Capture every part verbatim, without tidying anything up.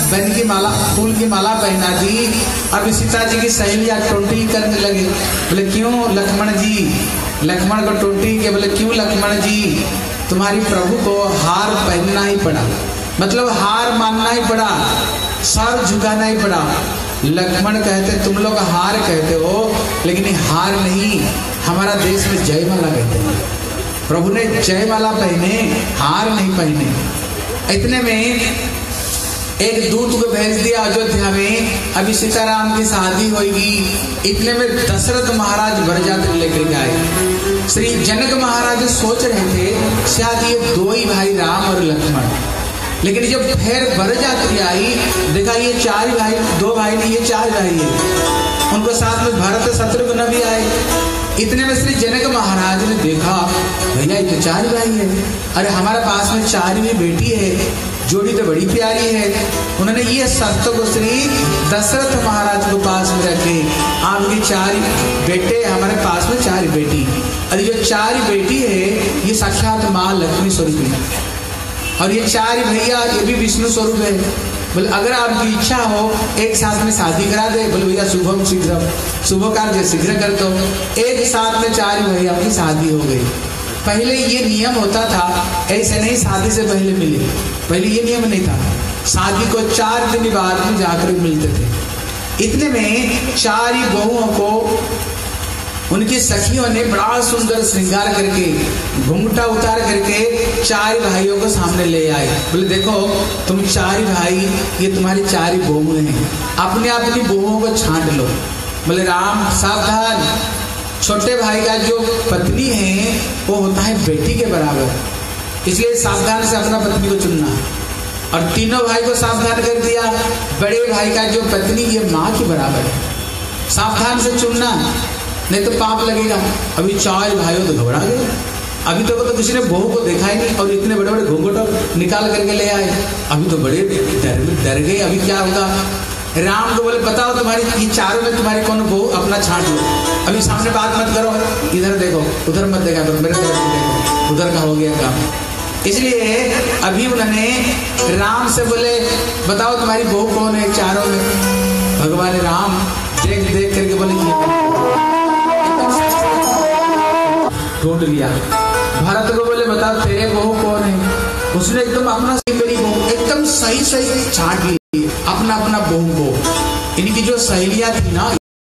बन की माला, फूल की माला पहना दी। अब सीता जी की सहेलियां टोंटी करने लगे। बोले क्यों लक्ष्मण जी? लक्ष्मण को टोंटी के बोले क्यों लक्ष्मण जी, तुम्हारी प्रभु को हार पहनना ही पड़ा, मतलब हार मानना ही पड़ा, सर झुकाना ही पड़ा। लक्ष्मण कहते तुम लोग हार कहते हो, लेकिन हार नहीं, हमारा देश में जयमाला कहते हैं। प्रभु ने जयमाला पहने, हार नहीं पहने। इतने में एक दूत को भेज दिया अयोध्या में, अभी सीताराम की शादी होगी। इतने में दशरथ महाराज बरजात्री लेकर आए। श्री जनक महाराज सोच रहे थे शायद ये दो ही भाई राम और लक्ष्मण, लेकिन जब फिर बरजात्री आई, देखा ये चार भाई, दो भाई नहीं ये चार भाई है। उनको साथ में भरत शत्रुघ्न भी आए। इतने में श्री जनक महाराज ने देखा भैया ये तो चार भाई है, अरे हमारे पास में चार भी बेटी है, जोड़ी तो बड़ी प्यारी है। उन्होंने ये शर्त को श्री दशरथ महाराज को पास में रखे, आपकी चार बेटे, हमारे पास में चार बेटी, अरे जो चार बेटी है ये साक्षात माँ लक्ष्मी स्वरूप है, और ये चार भैया ये भी विष्णु स्वरूप है। बोले अगर आपकी इच्छा हो एक साथ में शादी करा दे। बोले भैया शुभम शीघ्र, शुभ कार्य शीघ्र कर दो। एक साथ में चार भैया की शादी हो गई। पहले ये नियम होता था, ऐसे नहीं शादी से पहले मिले, पहले ये नियम नहीं था, शादी को चार दिन बाद में जाकर मिलते थे। इतने में चार ही बहुओं को उनकी सखियों ने बड़ा सुंदर श्रृंगार करके, घूंघटा उतार करके चार भाइयों को सामने ले आए। बोले देखो तुम चार भाई, ये तुम्हारी चार बहुएं हैं, अपने अपनी बहुओं को छांट लो। बोले राम सावधान, छोटे भाई का जो पत्नी है वो होता है बेटी के बराबर, इसलिए सावधान से अपना पत्नी को चुनना। और तीनों भाई को सावधान कर दिया, बड़े भाई का जो पत्नी ये माँ के बराबर है, सावधान से चुनना नहीं तो पाप लगेगा। अभी चार भाइयों तो घबरा गए, अभी तक तो, तो किसी ने बहू को देखा ही नहीं, और इतने बड़े बड़े घूंघट निकाल करके ले आए। अभी तो बड़े डर डर गए, अभी क्या होगा। राम को बोले बताओ तुम्हारी ये चारों में तुम्हारी कौन बहू, अपना छांट लो, अभी सामने बात मत करो, इधर देखो उधर मत देखा करो, मेरे तरफ देखो, उधर का हो गया काम। इसलिए अभी उन्होंने राम से बोले बताओ तुम्हारी बहू कौन है चारों में। भगवान राम देख देख करके बोले ढूंढ लिया। भरत को बोले बताओ तेरे बहू कौन है। उसने एकदम अपना मेरी बहू एकदम सही सही छांट ली, अपना अपना बहू को। इनकी जो सहेलियां थी ना,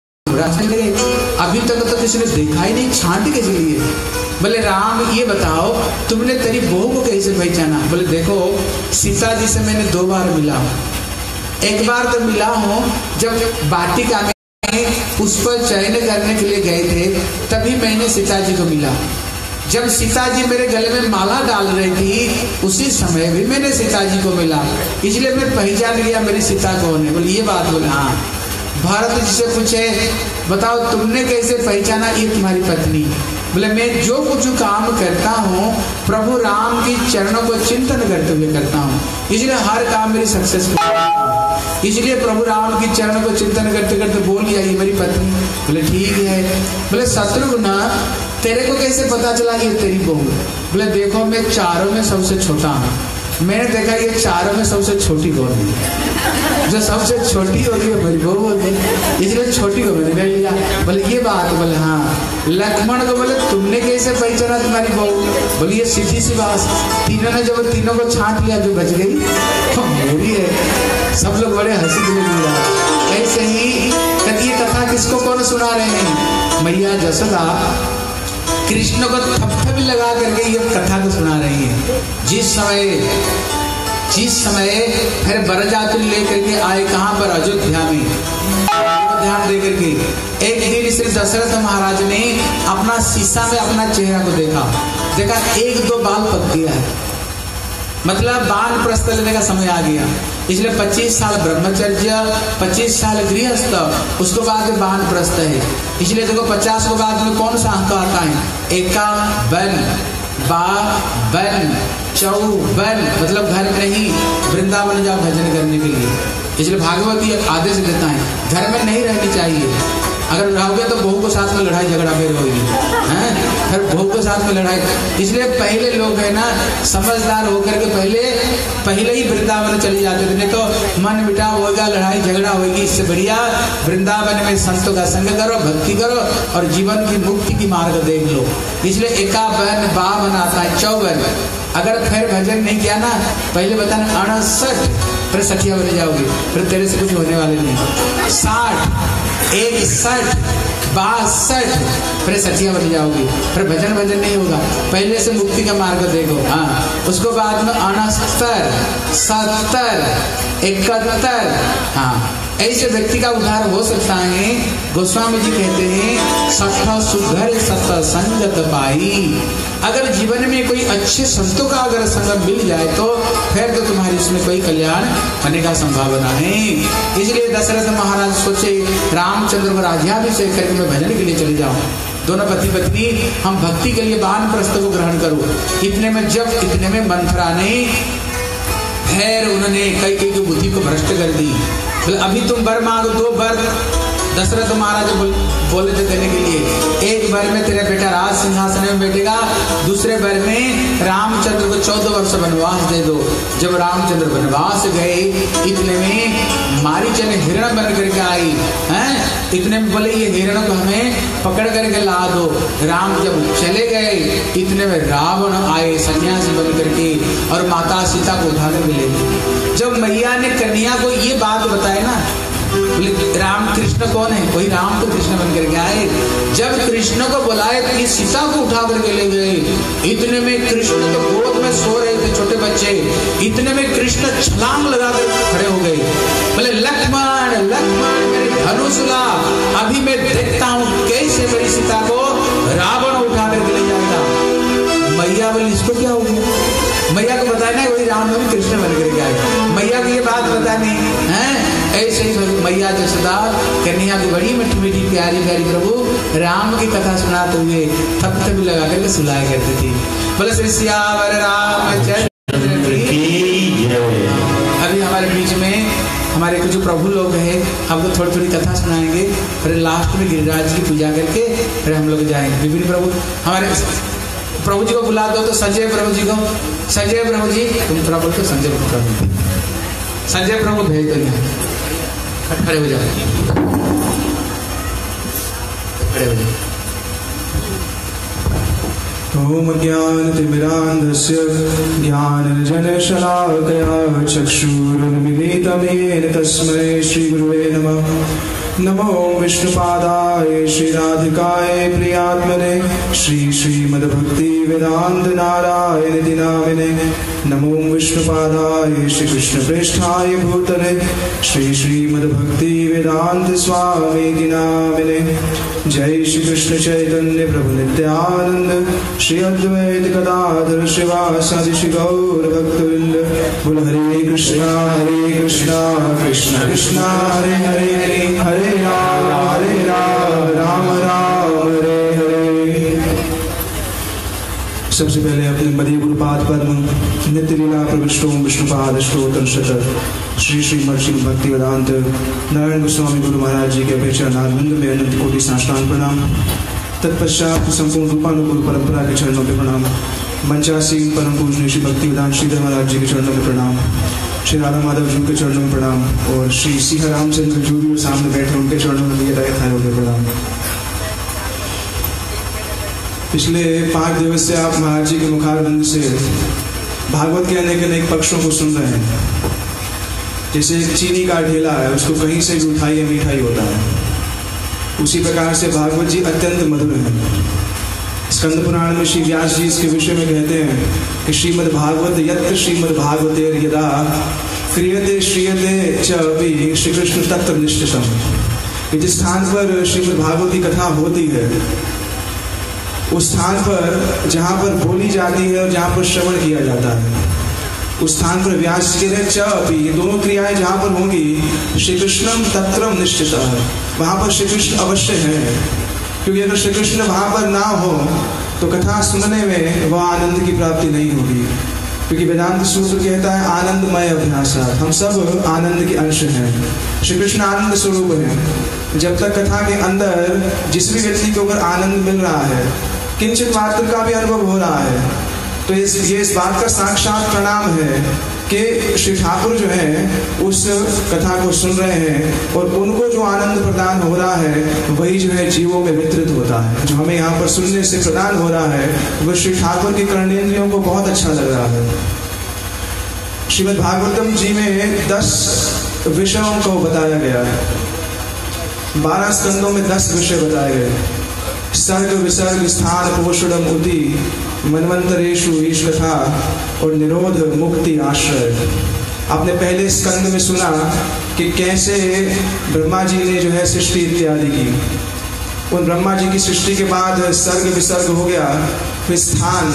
अभी तक तो किसी ने देखा ही नहीं, छांट कैसे लिए। बोले राम ये बताओ तुमने तेरी बहू को कैसे पहचाना। बोले देखो सीता जी से मैंने दो बार मिला हूँ, एक बार तो मिला हूँ जब वाटिका में उस पर चयन करने के लिए गए थे, तभी मैंने सीता जी को मिला। जब सीता जी मेरे गले में माला डाल रही थी उसी समय भी मैंने सीता जी को मिला, इसलिए मैं पहचान लिया मेरी सीता कौन है। बोले ये बात। बोले हाँ। भरत जी से पूछे बताओ तुमने कैसे पहचाना ये तुम्हारी पत्नी। बोले मैं जो कुछ काम करता हूँ प्रभु राम की चरणों को चिंतन करते हुए करता हूँ, इसलिए हर काम मेरी सक्सेसफुल, इसलिए प्रभु राम की चरणों को चिंतन करते करते बोल लिया ये मेरी पत्नी। बोले ठीक है। बोले शत्रुघ्न तेरे को कैसे पता चला ये तेरी बहू। बोले देखो मैं चारों में सबसे छोटा हूँ, मैंने देखा ये चारों में सबसे छोटी कौन है, जो सबसे छोटी होगी वो मेरी बहू होगी, इसलिए छोटी को मैंने कर लिया। बोले ये बात। बोले हाँ। लक्ष्मण को बोले तुमने कैसे पहचाना तुम्हारी बहू। बोले ये सीधी सी बात, तीनों ने जब तीनों को छांट लिया जो बच गई तो मेरी है। सब लोग बड़े हंसी दिले मिला। ऐसे ही कहती ये कथा किसको कौन सुना रहे हैं, मैया जसोदा कृष्ण को थपथपी लगा करके ये कथा को सुना रही है। जिस समय जिस समय फिर बरजात्री लेकर के आए कहाँ पर, अयोध्या में। ध्यान दे करके एक दिन श्री दशरथ महाराज ने अपना शीशा में अपना चेहरा को देखा, देखा एक दो बाल पक गया है, मतलब बाण प्रस्थ लेने का समय आ गया। इसलिए पच्चीस साल ब्रह्मचर्य, पच्चीस साल गृहस्थ, उसके बाद बाण प्रस्थ है। इसलिए देखो पचास के बाद में कौन सा अंक आता है, एका वन, बा वन, चौवन, मतलब घर नहीं वृंदावन जाओ भजन करने के लिए। इसलिए भागवत ये आदेश देता है घर में नहीं रहनी चाहिए। अगर रहोगे तो बहू के साथ में लड़ाई झगड़ा फिर होगी, हैं? फिर बहू के साथ में लड़ाई। इसलिए पहले लोग है ना समझदार होकर के पहले पहले ही वृंदावन चले जाते थे, नहीं तो मन मिटाव होगा, लड़ाई झगड़ा होगी। इससे बढ़िया वृंदावन में संतों का संग करो, भक्ति करो और जीवन की मुक्ति की मार्ग देख लो। इसलिए एकावन बावन आता है चौवन। अगर फिर भजन नहीं किया ना, पहले बताना अड़सठ, फिर सठिया बन जाओगे, फिर तेरे से कुछ होने वाले नहीं। साठ, इकसठ, बासठ, फिर सठिया बन जाओगे, फिर भजन भजन नहीं होगा। पहले से मुक्ति का मार्ग देखो। हाँ, उसको बाद में अनहत्तर, सत्तर, इकहत्तर, हाँ ऐसे व्यक्ति का उद्धार हो सकता है। गोस्वामी जी कहते हैं सठ सुघर सत संगत पाई। अगर जीवन में कोई अच्छे संतों का अगर संग मिल जाए तो फिर तो तुम्हारी इसमें कोई कल्याण होने का संभावना है। इसलिए दशरथ महाराज सोचे रामचंद्र को राज्याभिषेक करके मैं भजन के लिए चले जाऊं। दोनों पति पत्नी हम भक्ति के लिए वानप्रस्थ को ग्रहण करूं। इतने में जब इतने में मंथरा ने फिर उन्होंने कई कई की बुद्धि को भ्रष्ट कर दी। बोले अभी तुम वर मांगो, दो वर दशरथ महाराज बोल, बोले थे देने के लिए। एक वर में तेरा बेटा राज सिंहासन में बैठेगा, दूसरे वर में रामचंद्र को चौदह वर्ष वनवास दे दो। जब रामचंद्र वनवास गए इतने में मारीच ने हिरण बन करके आई हैं। इतने में बोले ये हिरण को हमें पकड़ करके ला दो। राम जब चले गए इतने में रावण आए सन्यासी बन करके और माता सीता को उठा कर ले। जब मैया ने कन्या को ये बात बताई ना, बोले राम कृष्ण कौन है? वही राम तो कृष्ण बन करके आए। जब कृष्ण को बुलाए तो ये सीता को उठा करके ले गए। इतने में कृष्ण तो गोद में सो रहे थे छोटे बच्चे। इतने में कृष्ण छलांग लगा कर खड़े हो गए। बोले लक्ष्मण लक्ष्मण मेरे धनुष ला, अभी मैं देखता हूँ कैसे मेरी सीता को रावण उठा करके ले जाएगा। मैया बोले इसको क्या हो गया? मैया को बताया ना वही राम में कृष्ण बन करके आए। मैया को ये बात बतानी है। ऐसे ही मैया जसोदा कन्या की बड़ी मीठी मीठी प्यारी प्यारी प्रभु राम की कथा सुनाते हुए तब तक भी लगा करके सुलाया करती थी। बोले श्री सियावर रामचंद्र की। अभी हमारे बीच में हमारे कुछ जो प्रभु लोग हैं हमको थोड़ी थोड़ी कथा सुनाएंगे, फिर लास्ट में गिरिराज की पूजा करके फिर हम लोग जाएंगे। विभिन्न प्रभु हमारे प्रभु जी को बुला दो तो संजय प्रभु जी को, संजय प्रभु जी तुम थोड़ा बोलते संजय प्रभु, संजय प्रभु भेज दो यहाँ, खड़े हो जाओ, खड़े हो जाओ। ओम ज्ञानतिमिरान्धस्य ज्ञानञ्जनशलाकया चक्षुरुन्मीलितं येन तस्मै श्रीगुरुवे नमः। नमो विष्णुपादाय श्रीराधिकाय प्रियात्मने श्री श्रीमद्भक्ति वेदांत नारायण दिनामिने। नमो विष्णुपादाय श्री कृष्ण प्रेष्ठाय भूतले श्री श्रीमद्भक्ति वेदांत स्वामी दिनामिने। जय श्री कृष्ण चैतन्य प्रभु नित्यानंद श्री अद्वैत गदाधर शिवासादि श्री गौर भक्तवृंद। बोल हरे कृष्णा हरे कृष्णा कृष्ण कृष्णा हरे हरे हरे राम हरे राम राम राम हरे हरे। सबसे पहले अपने मदीय गुरुपाद पद्म नित्य लीला प्रविष्टो विष्णुपाद स्तोत्र शतक श्री श्री महर्षि भक्ति वेदांत नारायण गोस्वामी गुरु महाराज जी के अपेक्षा नारविंद में अनंत कोटि साष्टांग प्रणाम। तत्पश्चात संपूर्ण रूपानुकूल परंपरा के चरणों में प्रणाम। मंचासीन परम पूजनीय श्री भक्ति वेदांत श्रीधर महाराज जी के चरणों में प्रणाम। श्री राधा माधव जी के चरणों में प्रणाम और श्री सिंह रामचंद्र जो भी सामने बैठे उनके चरणों में दिए गए थे प्रणाम। पिछले पांच दिवस से आप महाराज जी के मुखारबंद से भागवत के अनेक अनेक पक्षों को सुन रहे हैं। जैसे एक चीनी का ढेला है, उसको कहीं से भी उठाइए मिठाई होता है, उसी प्रकार से भागवत जी अत्यंत मधुर है। स्कंद पुराण में श्री व्यास जी इसके विषय में कहते हैं कि श्रीमद् भागवत यत्र श्रीमद् भागवते यदा क्रियते श्रीयते च अपि श्री कृष्ण तत्व निष्ठितम। जिस स्थान पर श्रीमद् भागवत की कथा होती है उस स्थान पर जहाँ पर बोली जाती है और जहाँ पर श्रवण किया जाता है उस स्थान पर व्यास जी ने च अपि ये दोनों क्रियाएं जहाँ पर होंगी श्री कृष्णम तत्रम निश्चित है, वहाँ पर श्री कृष्ण अवश्य है। क्योंकि अगर श्री कृष्ण वहाँ पर ना हो तो कथा सुनने में वह आनंद की प्राप्ति नहीं होगी। क्योंकि वेदांत सूत्र कहता है आनंदमय अभ्यास, हम सब आनंद के अंश हैं। श्री कृष्ण आनंद स्वरूप है। जब तक कथा के अंदर जिस भी व्यक्ति को अगर आनंद मिल रहा है, किंचित मात्र का भी अनुभव हो रहा है, तो इस ये इस बात का साक्षात प्रणाम है कि श्री ठाकुर जो है उस कथा को सुन रहे हैं और उनको जो आनंद प्रदान हो रहा है वही जो है जीवों में वितरित होता है। जो हमें यहाँ पर सुनने से प्रदान हो रहा है वह श्री ठाकुर की कर्णेंद्रियों को बहुत अच्छा लग रहा है। श्रीमद् भागवतम जी में दस विषयों को बताया गया है, बारह स्कंदों में दस विषय बताए गए। सर्ग विसर्ग स्थान पोषणम उति मनवंतरेशु ईश कथा और निरोध मुक्ति आश्रय। आपने पहले स्कंद में सुना कि कैसे ब्रह्मा जी ने जो है सृष्टि इत्यादि की। उन ब्रह्मा जी की सृष्टि के बाद सर्ग विसर्ग हो गया। फिर स्थान,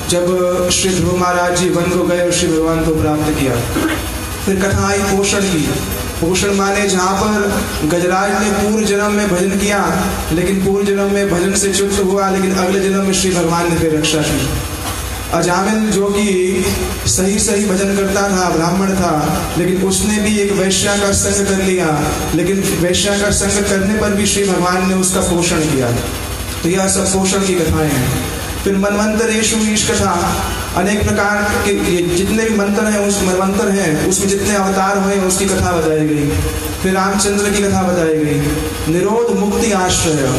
जब श्री ध्रुव महाराज जी वन को गए और श्री भगवान को प्राप्त किया। फिर कथा आई पोषण की। पोषण माने जहाँ पर गजराज ने पूर्व जन्म में भजन किया, लेकिन पूर्व जन्म में भजन से च्युत हुआ, लेकिन अगले जन्म में श्री भगवान ने फिर रक्षा की। अजामिल जो कि सही सही भजन करता था, ब्राह्मण था, लेकिन उसने भी एक वैश्या का संग कर लिया, लेकिन वैश्या का संग करने पर भी श्री भगवान ने उसका पोषण किया। तो यह सब पोषण की कथाएं हैं। फिर मनवंतरेशु ईश कथा, अनेक प्रकार के जितने भी मंत्र हैं उस मनवंतर हैं उसमें जितने अवतार हुए उसकी कथा बताई गई। फिर रामचंद्र की कथा बताई गई। निरोध मुक्ति आश्रय।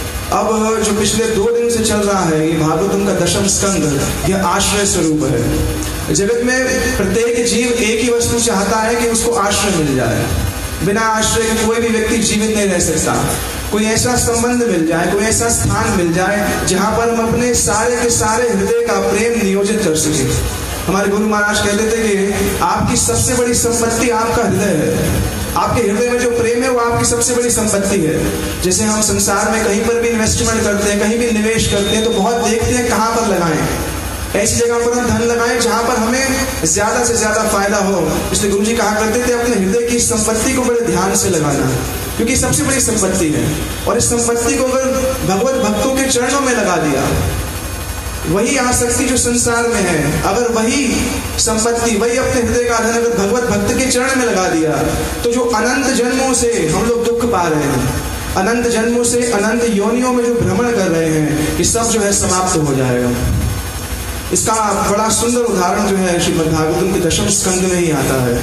अब जो पिछले दो दिन से चल रहा है ये भागवतम का दशम स्कंद, यह आश्रय स्वरूप है। जगत में प्रत्येक जीव एक ही वस्तु चाहता है कि उसको आश्रय मिल जाए। बिना आश्रय के कोई भी व्यक्ति जीवित नहीं रह सकता। कोई ऐसा संबंध मिल जाए, कोई ऐसा स्थान मिल जाए जहां पर हम अपने सारे के सारे हृदय का प्रेम नियोजित कर सके। हमारे गुरु महाराज कहते थे कि आपकी सबसे बड़ी संपत्ति आपका हृदय है। आपके हृदय में जो प्रेम है वो आपकी सबसे बड़ी संपत्ति है। जैसे हम संसार में कहीं पर भी इन्वेस्टमेंट करते हैं, कहीं भी निवेश करते हैं, तो बहुत देखते हैं कहाँ पर लगाएं। ऐसी जगह पर हम धन लगाएं जहां पर हमें ज्यादा से ज्यादा फायदा हो। इसलिए गुरु जी कहा करते थे अपने हृदय की संपत्ति को बड़े ध्यान से लगाना, क्योंकि सबसे बड़ी संपत्ति है। और इस संपत्ति को अगर भगवत भक्तों के चरणों में लगा दिया, वही आसक्ति जो संसार में है, अगर वही संपत्ति, वही अपने हृदय का धन अगर भगवत भक्त के चरण में लगा दिया, तो जो अनंत जन्मों से हम लोग दुख पा रहे हैं, अनंत जन्मों से अनंत योनियों में जो भ्रमण कर रहे हैं, ये सब जो है समाप्त हो जाएगा। इसका बड़ा सुंदर उदाहरण जो है श्रीमद् भागवतम के दशम स्कंद में ही आता है।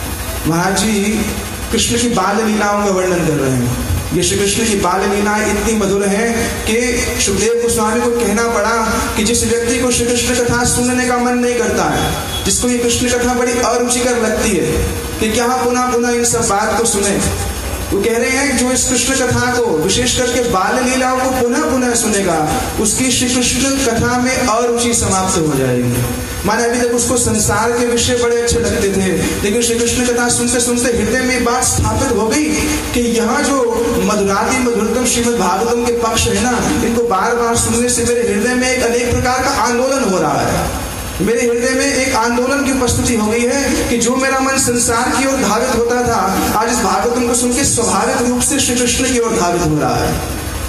महाराज जी कृष्ण की बाल लीलाओं का वर्णन कर रहे हैं। ये श्री कृष्ण की बाल लीलाएं इतनी मधुर हैं कि सुखदेव गोस्वामी को कहना पड़ा कि जिस व्यक्ति को श्री कृष्ण कथा सुनने का मन नहीं करता है, जिसको ये कृष्ण कथा बड़ी अरुचिकर लगती है, कि क्या पुनः पुनः इन सब बात को सुने। वो कह रहे हैं जो इस कृष्ण कथा को, विशेष करके बाल लीलाओं को पुनः पुनः सुनेगा, उसकी श्री कृष्ण कथा में अरुचि समाप्त हो जाएगी। माने अभी तक उसको संसार के विषय बड़े अच्छे लगते थे, लेकिन श्री कृष्ण कथा सुनते सुनते हृदय में बात स्थापित हो गई कि यहाँ जो मधुराति मधुरतम श्रीमद् भागवतम के पक्ष है ना, इनको बार बार सुनने से मेरे हृदय में एक अनेक प्रकार का आंदोलन हो रहा है। मेरे हृदय में एक आंदोलन की उपस्थिति हो गई है कि जो मेरा मन संसार की ओर धावित होता था, आज इस भागवतम को सुन के स्वाभाविक रूप से श्री कृष्ण की ओर धावित हो रहा है।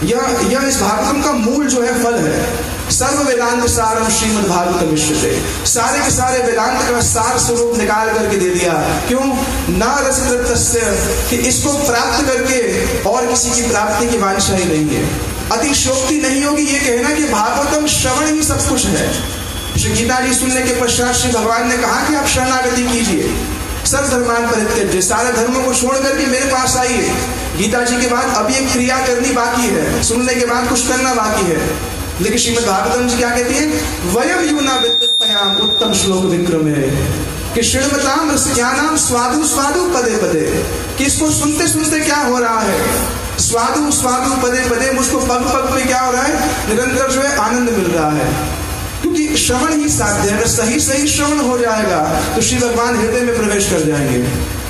यह यह इस भागवतम का मूल जो है फल है। सर्व वेदांत सारम श्रीमद् भागवतम विश्वते, सारे के सारे वेदांत का सार स्वरूप निकाल करके दे दिया। क्यों? न रसतस्य, कि इसको प्राप्त करके और किसी की प्राप्ति की वांछा ही नहीं है। अतिशयोक्ति नहीं होगी ये कहना कि भागवतम श्रवण ही सब कुछ है। श्री गीता जी सुनने के पश्चात श्री भगवान ने कहा कि आप शरणागति कीजिए, सर्वधर्मान परित्यज्य, सारे धर्मों को छोड़ करके मेरे पास आइए। गीता जी के बाद अभी एक क्रिया करनी बाकी है, सुनने के बाद कुछ करना बाकी है। लेकिन श्रीमद् भागवतम जी क्या कहती है? वयम यूना विद्युत्पयाम उत्तम श्लोक विक्रम है कि श्रीमताम रसज्ञानाम स्वादु स्वादु पदे पदे, कि इसको सुनते सुनते क्या हो रहा है? स्वादु स्वादु पदे पदे, मुझको पग पग पे क्या हो रहा है? निरंतर जो है आनंद मिल रहा है। क्योंकि श्रवण ही साध्य है। अगर सही सही श्रवण हो जाएगा तो श्री भगवान हृदय में प्रवेश कर जाएंगे।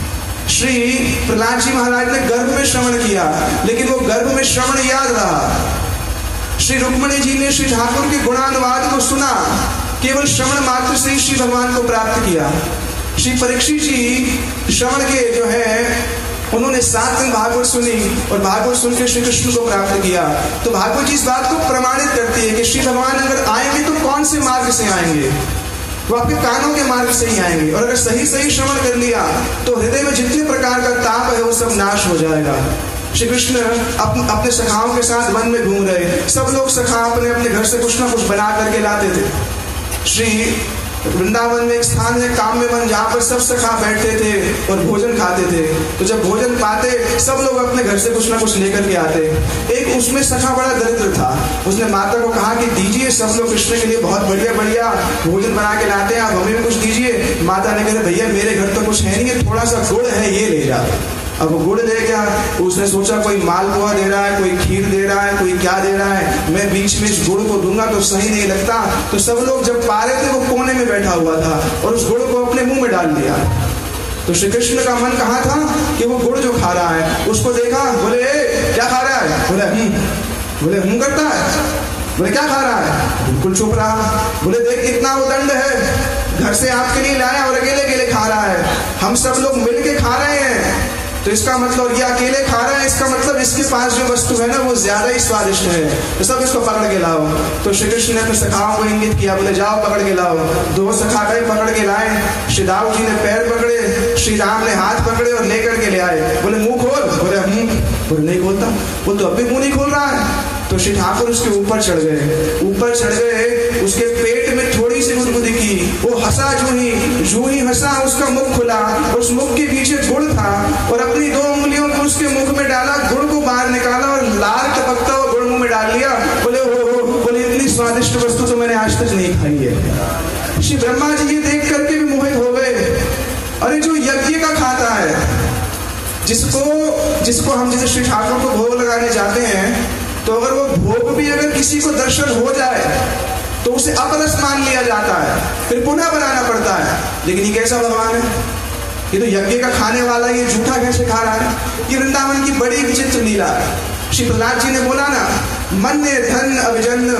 श्री प्रहलाद जी महाराज ने गर्भ में श्रवण किया, लेकिन वो गर्भ में श्रवण याद रहा। श्री रुक्मणी जी ने श्री ठाकुर के गुणानुवाद को सुना, केवल श्रवण मात्र से ही श्री भगवान को प्राप्त किया। श्री परीक्षित जी श्रवण के जो है उन्होंने सात दिन भागवत सुनी और भागवत सुन के श्री कृष्ण को प्राप्त किया। तो भागवत जी इस बात को प्रमाणित करती है कि श्री भगवान अगर आएंगे तो कौन से मार्ग से आएंगे? वो आपके कानों के मार्ग से ही आएंगे। और अगर सही सही श्रवण कर लिया तो हृदय में जितने प्रकार का ताप है वो सब नाश हो जाएगा। श्री कृष्ण अपने अपने सखाओं के साथ वन में घूम रहे। सब लोग सखा अपने अपने घर से कुछ ना कुछ बना करके लाते थे। श्री वृंदावन में एक स्थान है काम्य वन, जहाँ पर सब सखा बैठते थे और भोजन खाते थे। तो जब भोजन पाते सब लोग अपने घर से कुछ ना कुछ लेकर के आते। एक उसमें सखा बड़ा दरिद्र था, उसने माता को कहा कि दीजिए, सब लोग कृष्ण के लिए बहुत बढ़िया बढ़िया भोजन बना के लाते हैं, आप हमें भी कुछ दीजिए। माता ने कहा भैया मेरे घर तो कुछ है नहीं, थोड़ा सा गुड़ है, ये ले जा। अब वो गुड़ ले गया, उसने सोचा कोई मालपुआ दे रहा है, कोई खीर दे रहा है, कोई क्या दे रहा है, मैं बीच में इस गुड़ को दूंगा तो सही नहीं लगता। तो सब लोग जब पा रहे थे वो कोने में बैठा हुआ था और उस गुड़ को अपने मुंह में डाल दिया। तो श्री कृष्ण का मन कहाँ था कि वो गुड़ जो खा रहा है, उसको देखा, बोले क्या खा रहा है, बोले हम्म, बोले हूं करता है, बोले क्या खा रहा है, बिल्कुल चुप रहा। बोले देख कितना उदंड है, घर से आपके लिए लाया और अकेले अकेले खा रहा है, हम सब लोग मिलके खा रहे हैं, तो इसका मतलब ये अकेले खा रहा है, इसका मतलब इसके पास जो वस्तु है ना वो ज्यादा ही स्वादिष्ट है, तो सब इसको पकड़ के लाओ। तो श्री कृष्ण ने अपने सखाओं को इंगित किया, बोले जाओ पकड़ के लाओ। दो सखा गए, पकड़ के लाए। श्री दाऊ जी ने पैर पकड़े, श्री राम ने हाथ पकड़े और लेकर के ले आए। बोले मुंह खोल, बोले हम्म, बोले नहीं खोलता, बोले तो अब भी मुंह नहीं खोल रहा है। तो श्री ठाकुर उसके ऊपर चढ़ गए, ऊपर चढ़ गए, उसके पेट में थोड़ी सी गुदगुदी की, वो हंसा, जू ही जू ही हंसा, उसका मुख खुला, उस मुख के पीछे गुड़ था और अपनी दो उंगलियों को उसके मुख में डाला, गुड़ को बाहर निकाला और लाल टपकता हुआ गुड़ मुंह में डाल लिया। बोले हो हो, बोले इतनी स्वादिष्ट वस्तु तो मैंने आज तक नहीं खाई है। श्री ब्रह्मा जी ये देख करके भी मोहित हो गए। अरे जो यज्ञ का खाता है, जिसको जिसको हम जैसे श्री ठाकुर को भोग लगाने जाते हैं, तो अगर वो भोग भी अगर किसी को दर्शन हो जाए तो उसे अपरस मान लिया जाता है, फिर पुनः बनाना पड़ता है। लेकिन ये कैसा भगवान है, ये तो यज्ञ का खाने वाला, ये झूठा कैसे खा रहा है। ये वृंदावन की बड़ी विचित्र लीला है। श्री प्रहलाद जी ने बोला ना, मन ने धन अभिजन,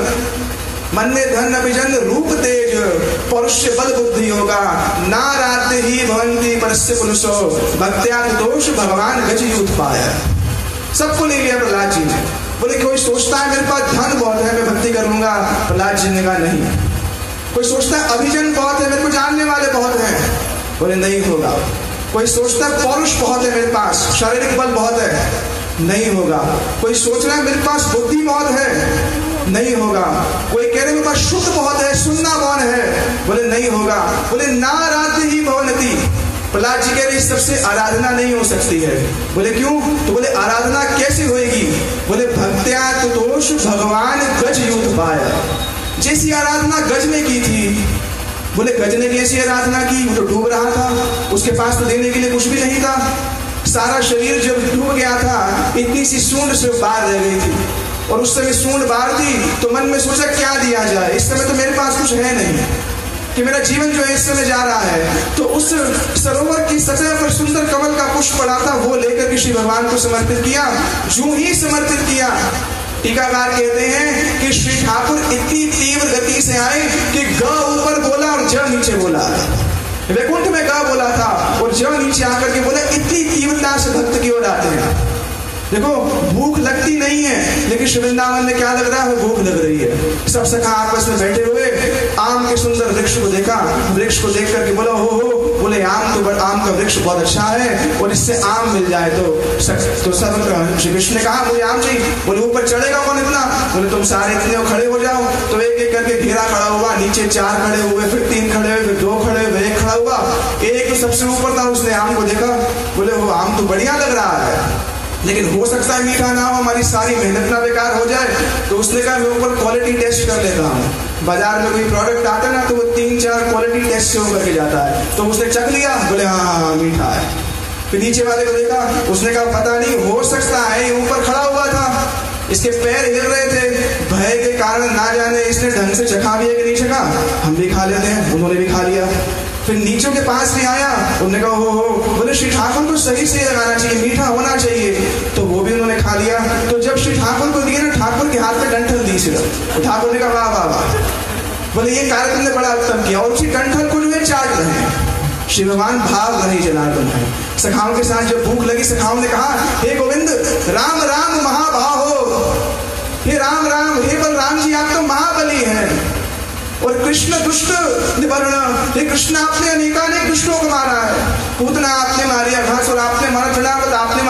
मन ने धन अभिजन रूप तेज पौरुष बल बुद्धि होगा, नाराध्य ही भवंती परस्य पुरुषो भक्त्या दोष भगवान गज यूथ पाया। सबको ले लिया प्रहलाद जी ने। बोले कोई सोचता है मेरे पास धन बहुत है, मैं भक्ति करूंगा। प्रहलाद जी ने कहा नहीं। कोई सोचता है अभिजन बहुत है, मेरे को जानने वाले बहुत हैं, बोले नहीं होगा। कोई सोचता है पौरुष बहुत है मेरे पास, शारीरिक बल बहुत है, नहीं होगा। कोई सोच रहा है मेरे पास बुद्धि बहुत है, नहीं होगा। कोई कह रहे मेरे पास शुद्ध बहुत है, सुनना बहुत है, बोले नहीं होगा। बोले नाराध्य ही भवनति, प्रहलाद जी कह रहे सबसे आराधना नहीं हो सकती है। बोले क्यों? तो बोले आराधना कैसे होएगी? बोले भक्त्या तो दोष भगवान गज यूथ पाया। जैसी आराधना गज ने की थी, बोले गज ने कैसी आराधना की? वो तो डूब रहा था, उसके पास तो देने के लिए कुछ भी नहीं था। सारा शरीर जब डूब गया था, इतनी सी सूंड सिर्फ बाहर रह गई थी, और उस समय सूंड बाहर थी तो मन में सोचा क्या दिया जाए, इस समय तो मेरे पास कुछ है नहीं, कि मेरा जीवन जो है इस समय जा रहा है। तो उस सरोवर की सतह पर सुंदर कमल का पुष्प पड़ा था, वो लेकर के श्री भगवान को समर्पित किया। जो ही समर्पित किया, टीकाकार कहते हैं कि श्री ठाकुर इतनी तीव्र गति से आए कि ग ऊपर बोला और ज नीचे बोला। वैकुंठ में ग बोला था और ज नीचे आकर के बोला। इतनी तीव्रता से भक्त की ओर आते हैं। देखो भूख लगती नहीं है, लेकिन श्री वृंदावन में क्या लग रहा है? भूख लग रही है। सब सखा आपस में बैठे हुए आम के सुंदर वृक्ष को देखा, वृक्ष को देख करके बोला हो हो, बोले आम तो आम का वृक्ष बहुत अच्छा है और इससे आम मिल जाए तो तो सब श्री कृष्ण ने कहा मुझे आम चाहिए। बोले ऊपर चढ़ेगा कौन इतना? बोले तुम सारे इतने खड़े हो जाओ। तो एक एक करके घेरा खड़ा हुआ, नीचे चार खड़े हुए, फिर तीन खड़े हुए, फिर दो खड़े हुए, एक खड़ा हुआ। एक सबसे ऊपर था, उसने आम को देखा, बोले वो आम तो बढ़िया लग रहा है, लेकिन हो सकता है मीठा ना हो, हमारी सारी मेहनत ना बेकार हो जाए। तो उसने कहा मैं ऊपर क्वालिटी टेस्ट कर लेता हूँ। बाजार में कोई प्रोडक्ट आता है ना, तो वो तीन चार क्वालिटी टेस्ट से होकर के जाता है। तो उसने चख लिया, बोले हाँ हाँ मीठा है। फिर नीचे वाले को देखा, उसने कहा पता नहीं, हो सकता है ये ऊपर खड़ा हुआ था, इसके पैर हिल रहे थे, भय के कारण ना जाने इसने ढंग से चखा भी है कि नहीं चखा, हम भी खा लेते हैं। उन्होंने भी खा लिया। फिर नीचों के पास भी आया, उन्होंने कहा हो हो, बोले श्री ठाकुर को सही से लगाना चाहिए, मीठा होना चाहिए, तो वो भी उन्होंने खा लिया। तो जब श्री ठाकुर को दिए ना, ठाकुर के हाथ में डंठल दी सिर्फ, तो ठाकुर ने कहा वाह वाह वाह, बोले ये कार्य तुमने बड़ा उत्तम किया। और उसी डंठल को जो है चाट रहे हैं। श्री भगवान भाव रही जनार्दन है। सखाओं के साथ जब भूख लगी, सखाओं ने कहा हे गोविंद, राम राम महाभाव हो, हे राम राम, हे बलराम जी आप तो महाबली हैं, और कृष्ण दुष्ट निवर्ण, हे कृष्ण आपने अनेकानेक दुष्टों को मारा है। पूतना आपने मारी, घास और आपने मारा, चढ़ावत आपने मारा,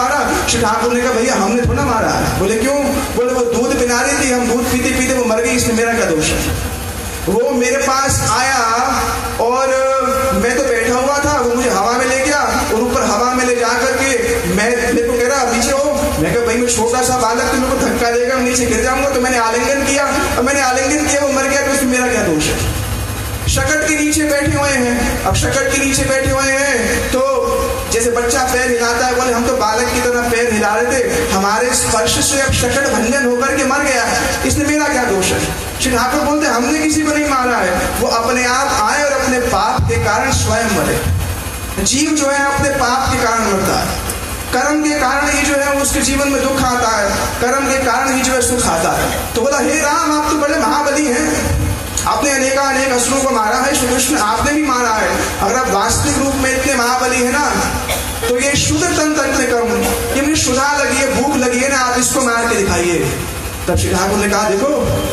श्री ठाकुर ने कहा भैया हमने थोड़ा मारा है। बोले क्यों? बोले वो दूध पिला रही थी, हम दूध पीते पीते वो मर गई, इसमें मेरा क्या दोष है? वो मेरे पास आया और मैं तो बैठा हुआ था, वो मुझे हवा में ले गया और ऊपर हवा में ले जा करके मैं मेरे को कह रहा नीचे हो। मैं कहा भाई मैं छोटा सा बालक, तो मेरे को धक्का देगा, मैं नीचे गिर जाऊंगा। तो मैंने आलिंगन किया और मैंने आलिंगन किया, वो मर गया, तो उसमें मेरा क्या दोष है? शकट के नीचे बैठे हुए हैं। अब शकट के नीचे बैठे हुए हैं तो जैसे बच्चा पैर हिलाता है, बोले हम तो बालक की तरह पैर हिला रहे थे, हमारे स्पर्श से अब शकट भंजन होकर के मर गया, इसमें मेरा क्या दोष है? श्री ठाकुर बोलते हमने किसी को नहीं मारा है, वो अपने आप आए और अपने पाप के कारण स्वयं मरे। जीव जो है अपने पाप के कारण मरता है, कर्म के कारण ही जो है उसके जीवन में दुख आता है, कर्म के कारण ही जो है सुख आता है। तो बोला हे राम आप तो बड़े महाबली हैं, आपने अनेका अनेक असुरों को मारा है, श्री कृष्ण आपने भी मारा है। अगर आप वास्तविक रूप में इतने महाबली है ना, तो ये शुद्ध तंत्र कर्म, ये मुझे शुदा लगी है, भूख लगी है ना, आप इसको मार के दिखाइए। तब श्री ठाकुर ने कहा देखो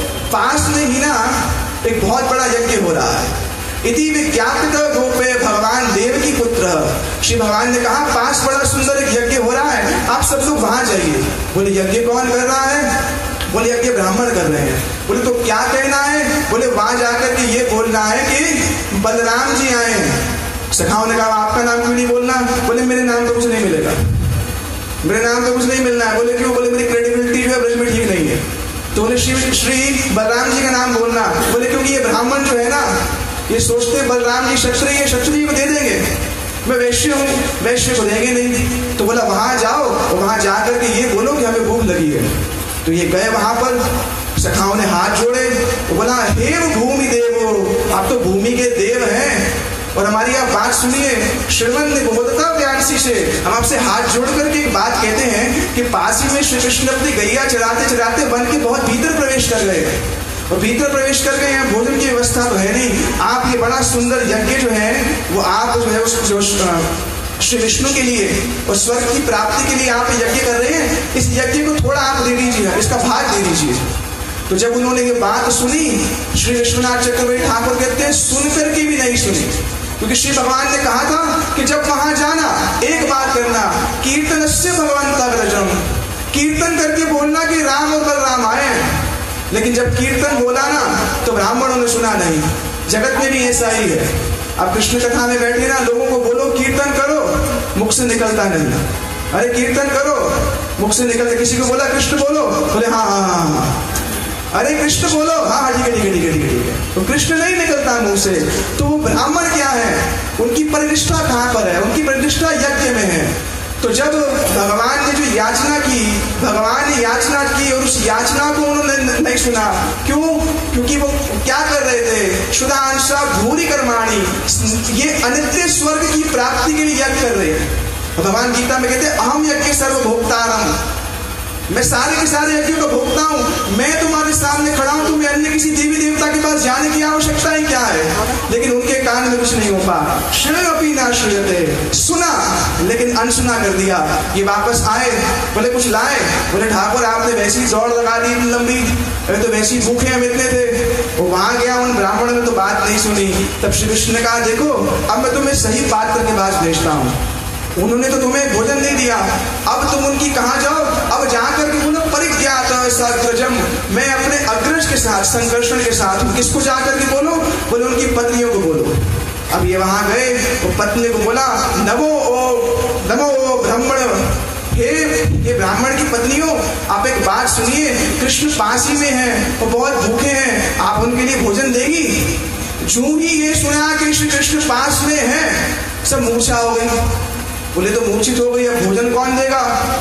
पास में ही ना एक बहुत बड़ा यज्ञ हो रहा है। इति विज्ञापित गोपे भगवान देव की पुत्र। श्री भगवान ने कहा पास बड़ा सुंदर एक यज्ञ हो रहा है, आप सब लोग वहां जाइए। बोले यज्ञ कौन कर रहा है? बोले यज्ञ ब्राह्मण कर रहे हैं। बोले तो क्या कहना है? बोले वहां जाकर के ये बोलना है कि बलराम जी आए हैं। सखाओं ने कहा आपका नाम क्यों नहीं बोलना? बोले मेरे नाम तो कुछ नहीं मिलेगा, मेरे नाम तो कुछ नहीं मिलना है। बोले क्यों? बोले मेरी क्रेडिबिलिटी जो है ब्रज में ठीक नहीं है। तो बोले श्री श्री बलराम जी का नाम बोलना। बोले क्योंकि ये ब्राह्मण जो है ना, ये सोचते बलराम जी क्षत्रिय है, क्षत्रिय को दे देंगे, मैं वैश्य हूँ, वैश्य को देंगे नहीं। तो बोला वहां जाओ और वहां जाकर के ये बोलो कि हमें भूख लगी है। तो ये गए वहां पर, सखाओं ने हाथ जोड़े, तो बोला हे भूमि देवो, आप तो भूमि के देव हैं और हमारी आप बात सुनिए। श्रीमन ने बोलता व्यांसी से हम आपसे हाथ जोड़ करके एक बात कहते हैं कि पास ही में श्री कृष्ण अपनी गैया चराते चराते वन के बहुत भीतर प्रवेश कर गए और भीतर प्रवेश कर गए, यहाँ भोजन की व्यवस्था तो है नहीं। आप ये बड़ा सुंदर यज्ञ जो है वो आप जो है उस श्री विष्णु के लिए और स्वर्ग की प्राप्ति के लिए आप यज्ञ कर रहे हैं, इस यज्ञ को थोड़ा आप दे दीजिए, इसका भाग दे दीजिए। तो जब उन्होंने ये बात सुनी, श्री विश्वनाथ चक्रवर्ती ठाकुर कहते हैं सुन करके भी नहीं सुनी, क्योंकि श्री भगवान ने कहा था कि जब वहां जाना एक बात करना, कीर्तन से भगवान तक रजम, कीर्तन करके बोलना कि राम और बलराम आए। लेकिन जब कीर्तन बोला ना तो ब्राह्मणों ने सुना नहीं। जगत में भी ऐसा ही है, आप कृष्ण कथा में बैठे ना, लोगों को बोलो कीर्तन करो, मुख से निकलता नहीं। अरे कीर्तन करो, मुख से निकलता। किसी को बोला कृष्ण बोलो, बोले हाँ हाँ हाँ हाँ, अरे कृष्ण बोलो, हाँ हाँ ठीक है ठीक है ठीक है ठीक है, तो कृष्ण नहीं निकलता मुंह से। तो वो ब्राह्मण क्या है, उनकी प्रतिष्ठा कहाँ पर है? उनकी प्रतिष्ठा यज्ञ में है। तो जब भगवान ने जो याचना की, भगवान ने याचना की और उस याचना को उन्होंने नहीं सुना। क्यों? क्योंकि वो क्या कर रहे थे, शुद्धांशा भूरि कर्माणी, ये अनित्य स्वर्ग की प्राप्ति के लिए यज्ञ कर रहे हैं। भगवान गीता में कहते हैं अहम यज्ञ सर्वभोक्तारम, मैं सारे के सारे यज्ञों का भोगता हूँ, मैं तुम्हारे सामने खड़ा हूँ, तुम्हें अन्य किसी देवी देवता के पास जाने की आवश्यकता ही क्या है? लेकिन उनके कान में कुछ नहीं हो पा, श्रेयोपि न श्रूयते, सुना लेकिन अनसुना कर दिया। ये वापस आए, बोले कुछ लाए, बोले ठाकुर आपने वैसी दौड़ लगा दी लंबी, अरे तो वैसी भूखे हम इतने थे। वो वहां गया, उन ब्राह्मणों ने तो बात नहीं सुनी। तब श्री कृष्ण ने कहा देखो अब मैं तुम्हें सही बात करके बात भेजता हूँ, उन्होंने तो तुम्हें भोजन नहीं दिया, अब तुम उनकी कहाँ जाओ, अब जाकर के बोलो परिज्ञात सग्रजम, मैं अपने अग्रज के साथ संकर्षण के साथ हूँ। किसको जाकर के बोलो? बोले उनकी पत्नियों को बोलो। अब ये वहां गए, वो पत्नी को बोला नमो ओ नमो ओ ब्राह्मण, हे ये ब्राह्मण की पत्नियों आप एक बात सुनिए, कृष्ण पास ही में हैं, वो बहुत भूखे हैं, आप उनके लिए भोजन देगी? जो ही ये सुना कि श्री कृष्ण पास में है, सब मूर्छा हो गई। बोले तो मूर्छित हो गई, अब भोजन कौन देगा?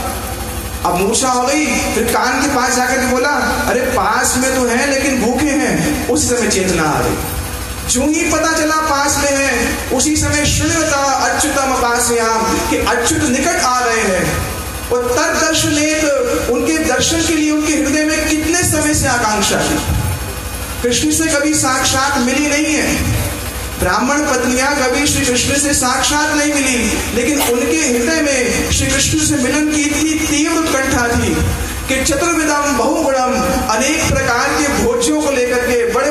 अब मूर्छा हो गई, फिर कान के पास जाकर के बोला अरे पास में तो है लेकिन भूखे हैं। उसी समय चेतना आ गई, जो ही पता चला पास में है, उसी समय श्रीवता अच्युतम पासयाम कि अच्युत निकट आ रहे हैं। और तद दर्शनेत, उनके दर्शन के लिए उनके हृदय में कितने समय से आकांक्षा थी। कृष्ण से कभी साक्षात मिली नहीं है, ब्राह्मण पत्नियां कभी श्री कृष्ण से साक्षात नहीं मिली, लेकिन उनके हृदय में श्री कृष्ण से मिलन की इतनी तीव्र उत्कंठा थी कि चतुर्विधम बहुगुणम, अनेक प्रकार के भोज्यों को लेकर के, बड़े बड़े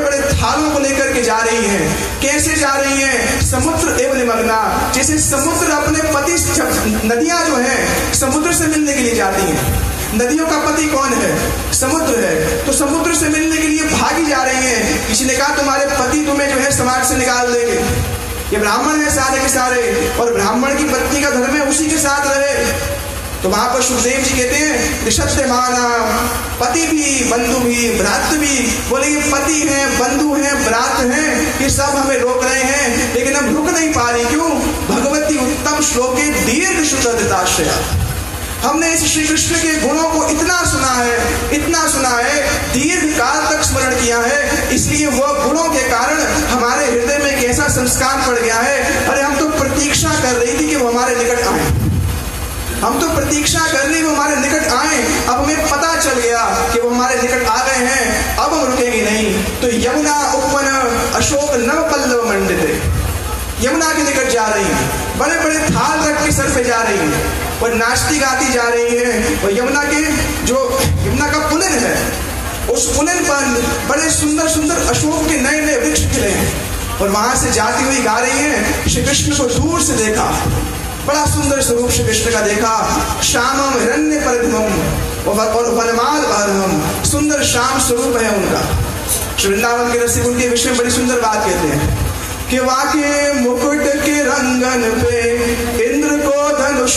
थालों को लेकर के जा रही हैं। कैसे जा रही हैं? समुद्र एवं निमग्ना, जैसे समुद्र अपने पति, नदियां जो हैं समुद्र से मिलने के लिए जाती हैं। नदियों का पति कौन है? समुद्र है। तो समुद्र से मिलने के लिए भागी जा रही हैं। किसी ने कहा तुम्हारे पति तुम्हें जो है समाज से निकाल देंगे, ये ब्राह्मण है सारे के सारे, और ब्राह्मण की पत्नी का धर्म है उसी के साथ रहे। तो वहां पर सुखदेव जी कहते हैं सत्य माना, पति भी बंधु भी भ्रात भी, बोले ये पति हैं, बंधु हैं, भ्रात हैं, ये सब हमें रोक रहे हैं, लेकिन हम रुक नहीं पा रही। क्यों? भगवती उत्तम श्लोके दीर्घ सुतदिताश्रया, हमने इस श्री कृष्ण के गुणों को इतना सुना है, इतना सुना है, दीर्घ काल तक स्मरण किया है, इसलिए वो गुणों के कारण हमारे हृदय में एक ऐसा संस्कार पड़ गया है। अरे हम तो प्रतीक्षा कर रही थी कि वो हमारे निकट आए, हम तो प्रतीक्षा कर रही वो हमारे निकट आए। अब हमें पता चल गया कि वो हमारे निकट आ गए हैं, अब हम रुकेंगे नहीं। तो यमुना उपवन अशोक नव पल्लव मंडित, यमुना के निकट जा रही है, बड़े बड़े थाल रख के सर पे जा रही है और नाचती गाती जा रही है। और यमुना के जो यमुना का पुलिन है, उस पुलिन पर बड़े सुंदर सुंदर अशोक के नए नए वृक्ष खिले हैं और वहां से जाती हुई गा रही है। श्री कृष्ण को दूर से देखा, बड़ा सुंदर स्वरूप श्री कृष्ण का देखा। श्यामम हिरण्य परिधम और वनमाल भारम, सुंदर श्याम स्वरूप है उनका। श्री वृंदावन के रसिक उनके विषय में बड़ी सुंदर बात कहते हैं कि वाके मुकुट के रंगन पे इंद्र को धनुष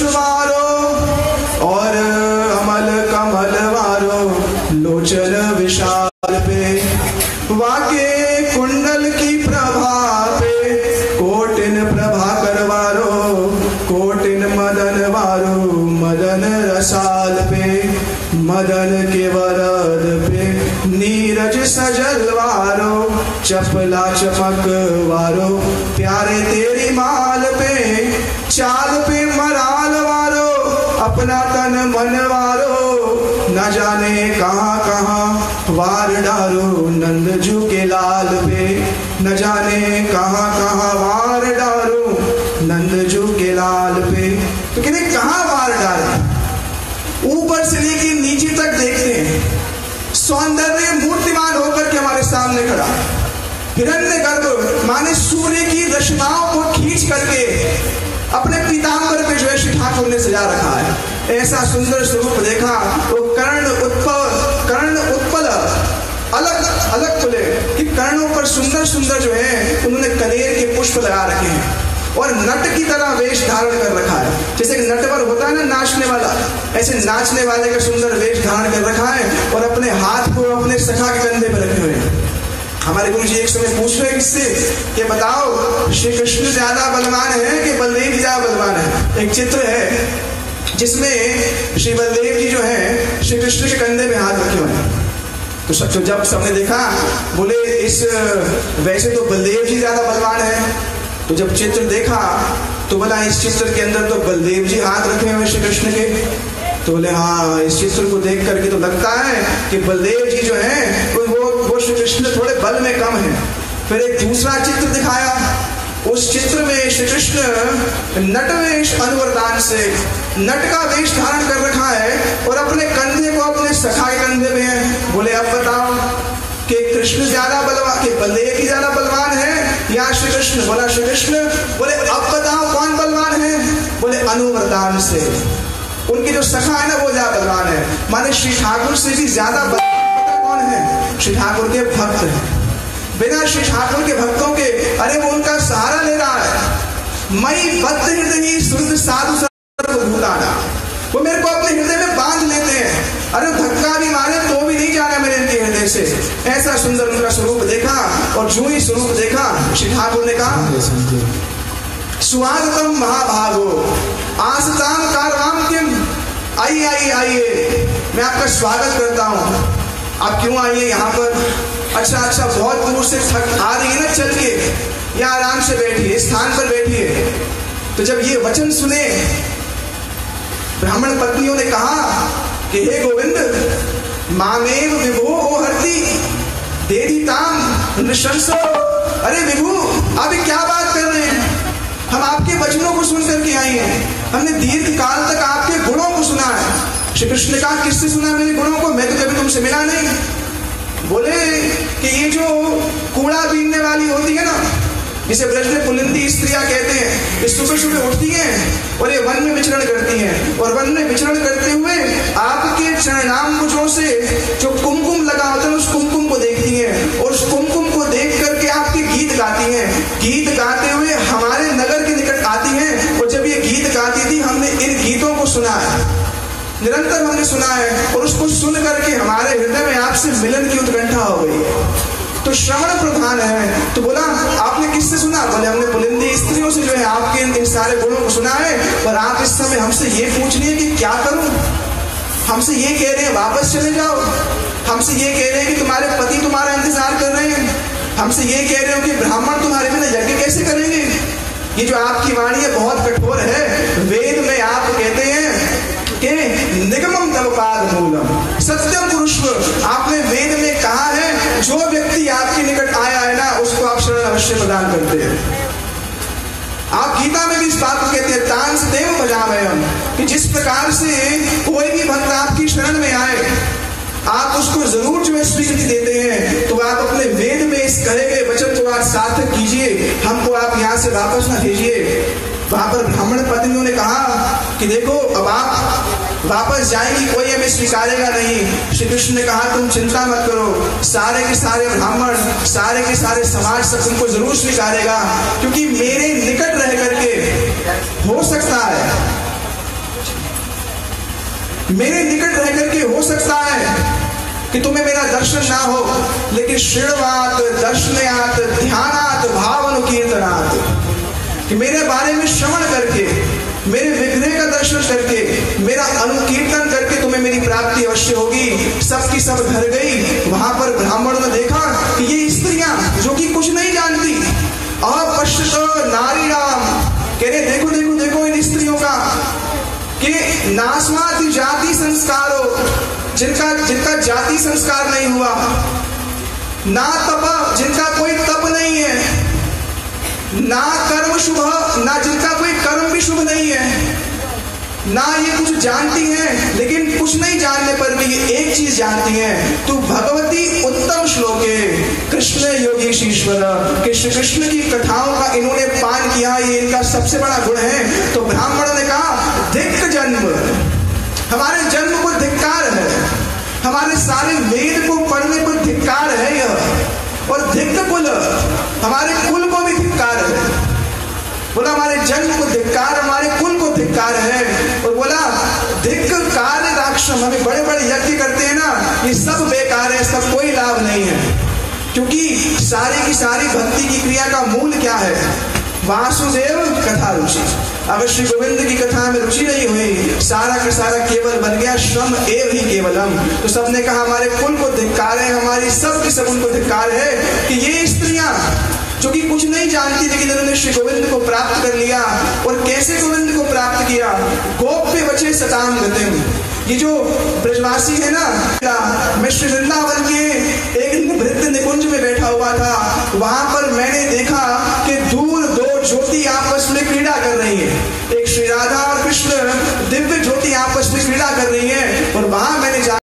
मारो और अमल कमल मारो लोचन विशाल पे, वाके कुंडल की प्रभा पे कोटिन प्रभा करवारो, कोटिन मदन वारो मदन रसाल पे, मदन के वरद पे नीरज सजल वारो, चपला चमक वारो प्यारे तेरी माल पे, चाल पे मराल वारो अपना तन मन वारो, न जाने कहाँ कहाँ वार डारो नंदजू के लाल पे, न जाने कहाँ कहाँ वार डारो नंदजू के लाल पे। तो कहते कहाँ वार डाले? ऊपर से लेकर नीचे तक देखते हैं, सौंदर्य मूर्तिमान होकर के हमारे सामने खड़ा, हिरण्य गर्भ माने सूर्य की रश्मियों को खींच करके अपने पीताम्बर पे जो है श्री ठाकुर ने सजा रखा है। ऐसा सुंदर स्वरूप देखा। वो कर्ण उत्पल, कर्ण उत्पल अलग अलग खुले कि कर्णों पर सुंदर सुंदर जो है उन्होंने कनेर के पुष्प लगा रखे हैं और नट की तरह वेश धारण कर रखा है। जैसे कि नटवर होता है ना नाचने वाला, ऐसे नाचने वाले का सुंदर वेश धारण कर रखा है और अपने हाथ को अपने सखा के कंधे पर रखे हुए हैं। हमारे गुरु जी एक समय पूछ रहे किससे कि बताओ श्री कृष्ण ज्यादा बलवान है कि बलदेव जी ज्यादा बलवान है? एक चित्र है जिसमें श्री बलदेव जी जो है श्री कृष्ण के कंधे में हाथ रखे हुए हैं। तो सब जब सबने देखा बोले इस वैसे तो बलदेव जी ज्यादा बलवान है, तो जब चित्र देखा तो बोला इस चित्र के अंदर तो बलदेव जी हाथ रखे हुए श्री कृष्ण के। तो बोले हाँ, इस चित्र को देख करके तो लगता है कि बलदेव जी जो है वो वो श्री कृष्ण थोड़े बल में कम है। फिर एक दूसरा चित्र दिखाया, उस चित्र में श्री कृष्ण नटवेश अनुवर्तान से नट का वेश धारण कर रखा है और अपने कंधे को अपने सखा के कंधे में है। बोले अब बताओ कि कृष्ण ज्यादा बलवान, कि बलदेव जी ज्यादा बलवान है या श्री कृष्ण? बोला श्री कृष्ण। बोले अब बताओ कौन बलवान है? बोले अनुवर्तान से, उनकी जो सखा है ना वो ज्यादा बलवान है। माने श्री ठाकुर से भी ज्यादा बलवान कौन है? श्री ठाकुर के भक्त हैं। बिना श्री ठाकुर के भक्तों के अरे वो उनका सहारा ले रहा है। मई बद्ध हृदय श्रुत साधु भूताना, वो मेरे को अपने हृदय में बांध लेते हैं। अरे धक्का भी मारे तो भी नहीं जाना मेरे इनके हृदय से। ऐसा सुंदर उनका स्वरूप देखा और जो ही स्वरूप देखा श्री ठाकुर ने कहा स्वागतम महाभागो आसताम कारवाम किम, आइए आइए आइए, मैं आपका स्वागत करता हूँ। आप क्यों आइए यहाँ पर? अच्छा अच्छा, बहुत दूर से थक आ रही है ना चल के, या आराम से बैठिए, स्थान पर बैठिए। तो जब ये वचन सुने ब्राह्मण पत्नियों ने कहा कि हे गोविंद मामेव विभो ओ हरती देदी ताम नृशंसो। अरे विभु आप क्या बात कर रहे हैं? हम आपके वचनों को सुन करके आए हैं, हमने दीर्घ काल तक आपके गुणों को सुना है। श्री कृष्ण ने कहा किससे सुना मेरे गुणों को? मैं तो कभी तुमसे मिला नहीं, बोले कि ये जो कूड़ा बीनने वाली होती है ना, जिसे ब्रज में पुलिंदी स्त्रियां कहते हैं, ये सुबह सुबह उठती हैं और ये वन में विचरण करती हैं, और वन में विचरण करते हुए आपके चरणाम्बुजों से जो कुमकुम लगा होता है उस कुमकुम को देखती हैं, और उस कुमकुम को देख करके आपके गीत गाती हैं। गीत गाते हुए हमारे नगर के निकट आती हैं, और जब ये गीत गाती थी हमने इन गीतों को सुना है, निरंतर हमने सुना है, और उसको सुन करके हमारे हृदय में आपसे मिलन की उत्कंठा हो गई। तो श्रवण प्रधान है। तो बोला आपने किससे सुना? बोले हमने पुलिंदी स्त्रियों से जो है आपके इन सारे गुणों को सुना है, और आप इस समय हमसे ये पूछ रही है कि क्या करूं? हमसे ये कह रहे हैं वापस चले जाओ, हमसे ये कह रहे हैं कि तुम्हारे पति तुम्हारा इंतजार कर रहे हैं, हमसे ये कह रहे हो कि ब्राह्मण तुम्हारे बिना यज्ञ कैसे करेंगे। ये जो आपकी वाणी है बहुत कठोर है। वेद में आप कहते हैं कि निगमम तव पाद मूलम सत्यम पुरुष, आपने वेद में कहा है जो व्यक्ति आपके निकट आया है ना उसको आप शरण अवश्य प्रदान करते हैं। आप गीता में भी इस बात को कहते हैं तांस देव भजामयम, कि जिस प्रकार से कोई भी भक्त आपकी शरण में आए आप उसको जरूर जो है स्वीकृति देते हैं, तो आप अपने वेद में इस कहे गए वचन को आप सार्थक कीजिए, हमको आप यहाँ से वापस ना भेजिए। वहां पर ब्राह्मण पत्नियों ने कहा कि देखो अब आप वापस जाएंगी, कोई हमें स्वीकारेगा नहीं। श्री कृष्ण ने कहा तुम चिंता मत करो, सारे के सारे ब्राह्मण, सारे के सारे समाज सब तुमको जरूर स्वीकारेगा, क्योंकि मेरे निकट रह करके हो सकता है, मेरे निकट रह करके हो सकता है कि तुम्हें मेरा दर्शन ना हो, लेकिन श्रृणवात दर्शनात् ध्यानात् भावानुकीर्तनात्, कि मेरे बारे में श्रवण करके, मेरे विग्रह का दर्शन करके, मेरा अनुकीर्तन करके तुम्हें मेरी प्राप्ति अवश्य होगी। सबकी सब घर गई। वहां पर ब्राह्मणों ने देखा कि ये स्त्रियां जो कि कुछ नहीं जानती, अपश्यत नारीणाम, कह रहे देखो देखो देखो इन स्त्रियों का कि नास्माति जाति संस्कारो, जिनका जिनका जाति संस्कार नहीं हुआ, ना तप, जिनका कोई तप नहीं है, ना कर्म शुभ, ना जिनका कोई कर्म भी शुभ नहीं है, ना ये कुछ जानती हैं, लेकिन कुछ नहीं जानने पर भी ये एक चीज जानती हैं, तो भगवती उत्तम श्लोक है कृष्ण योगीश्वर, कृष्ण कृष्ण की कथाओं का इन्होंने पान किया, ये इनका सबसे बड़ा गुण है। तो ब्राह्मण ने कहा धिक्क जन्म, हमारे जन्म को धिक्कार है, हमारे सारे वेद को पढ़ने को धिक्कार है यह, और धिक्क कुल, हमारे कुल को भी धिक्कार है। बोला हमारे जन्म को धिक्कार, हमारे कुल को धिक्कार है। और बोला धिक्क कार्य राक्षम, हमें बड़े बड़े यज्ञ करते हैं ना, ये सब बेकार है, इसका कोई लाभ नहीं है, क्योंकि सारी की सारी भक्ति की क्रिया का मूल क्या है? वासुदेव कथा रुचि। अगर श्री गोविंद की कथा में रुचि नहीं हुई, सारा का सारा केवल बन गया श्रम एव ही केवलम। तो सबने कहा हमारे कुल को धिक्कार है, हमारी सब की सब उनको धिक्कार है कि ये स्त्रियां जो कि कुछ नहीं जानती, लेकिन उन्होंने श्री गोविंद को प्राप्त कर लिया। और कैसे गोविंद को प्राप्त किया? गोप्य बचे सताम गतिम। ये जो ब्रजवासी है ना, मैं श्री वृंदावन के एक वृत्त निकुंज में बैठा हुआ था, वहां पर मैंने देखा कि दूर दो ज्योति आपस में क्रीड़ा कर रही है, एक श्री राधा और कृष्ण दिव्य ज्योति आपस में क्रीड़ा कर रही है, और वहां मैंने जा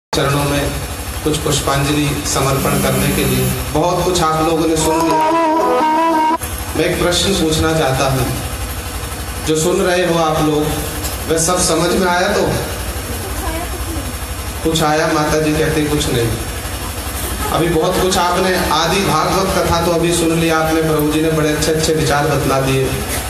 चरणों में कुछ पुष्पांजलि समर्पण करने के लिए। बहुत कुछ आप लोगों ने सुन लिया। मैं एक प्रश्न पूछना चाहता हूँ, जो सुन रहे हो आप लोग, वह सब समझ में आया? तो कुछ आया? माता जी कहते कुछ नहीं। अभी बहुत कुछ आपने आदि भागवत कथा तो अभी सुन लिया आपने, प्रभु जी ने बड़े अच्छे अच्छे विचार बतला दिए।